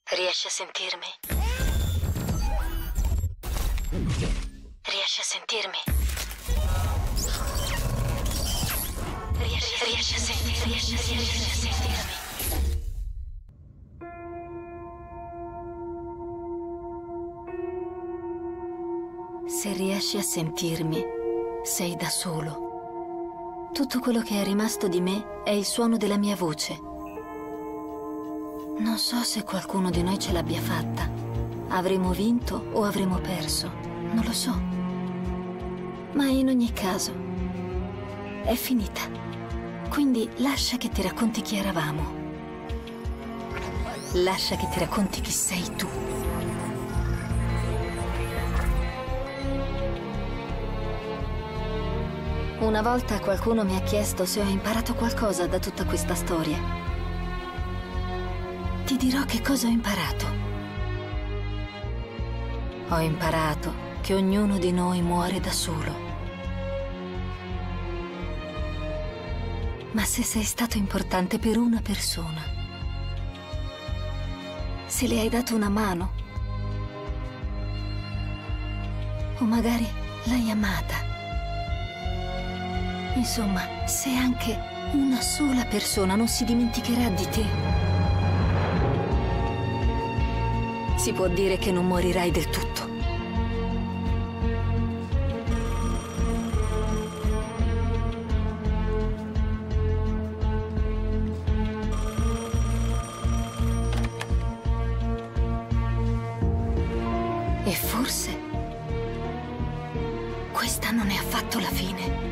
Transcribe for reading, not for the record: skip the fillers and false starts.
Riesci a sentirmi? Riesci a sentirmi? Riesci a sentirmi? Riesci a sentirmi? Se riesci a sentirmi, sei da solo. Tutto quello che è rimasto di me è il suono della mia voce. Non so se qualcuno di noi ce l'abbia fatta. Avremo vinto o avremo perso. Non lo so. Ma in ogni caso, è finita. Quindi lascia che ti racconti chi eravamo. Lascia che ti racconti chi sei tu. Una volta qualcuno mi ha chiesto se ho imparato qualcosa da tutta questa storia. Ti dirò che cosa ho imparato. Ho imparato che ognuno di noi muore da solo. Ma se sei stato importante per una persona, se le hai dato una mano, o magari l'hai amata, insomma, se anche una sola persona non si dimenticherà di te, si può dire che non morirai del tutto. E forse questa non è affatto la fine.